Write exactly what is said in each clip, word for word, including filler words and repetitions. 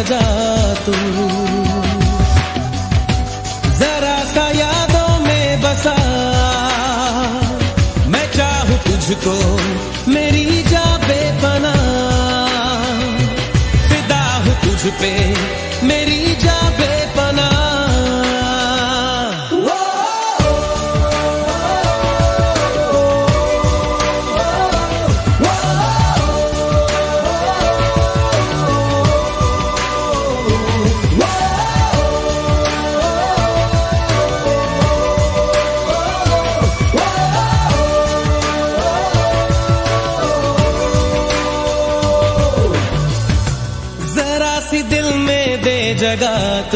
सजा तू, जरा सा यादों में बसा, मैं चाहूं तुझको मेरी जा बेपनाह, फिदा हूं तुझ पे मेरी जा बेपनाह। दिल में दे जगह तू,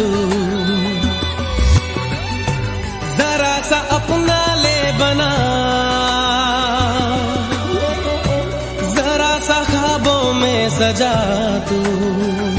जरा सा अपना ले बना, जरा सा ख्वाबों में सजा तू।